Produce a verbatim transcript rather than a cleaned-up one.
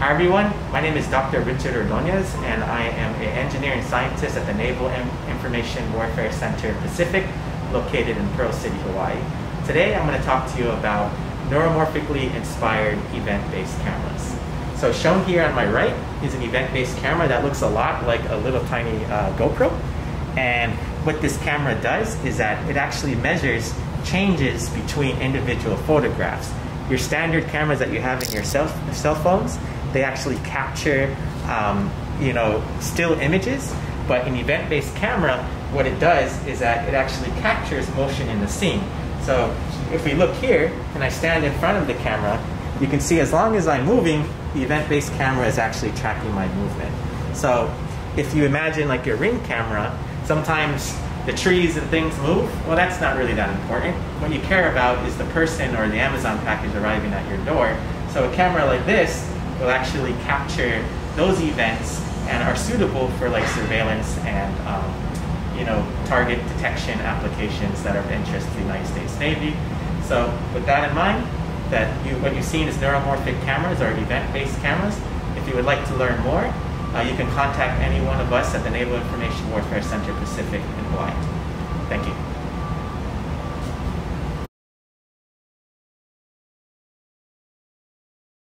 Hi everyone, my name is Doctor Richard Ordonez and I am an engineering scientist at the Naval Information Warfare Center Pacific, located in Pearl City, Hawaii. Today I'm going to talk to you about neuromorphically inspired event-based cameras. So shown here on my right is an event-based camera that looks a lot like a little tiny uh, GoPro. And what this camera does is that it actually measures changes between individual photographs. Your standard cameras that you have in your cell, cell phones, they actually capture um, you know, still images, but an event-based camera, what it does is that it actually captures motion in the scene. So if we look here, and I stand in front of the camera, you can see as long as I'm moving, the event-based camera is actually tracking my movement. So if you imagine like your Ring camera, sometimes the trees and things move. Well, that's not really that important. What you care about is the person or the Amazon package arriving at your door. So a camera like this will actually capture those events and are suitable for like surveillance and um, you know, target detection applications that are of interest to the United States Navy. So with that in mind, that you, what you've seen is neuromorphic cameras or event-based cameras. If you would like to learn more, uh, you can contact any one of us at the Naval Information Warfare Center Pacific in Hawaii. Thank you.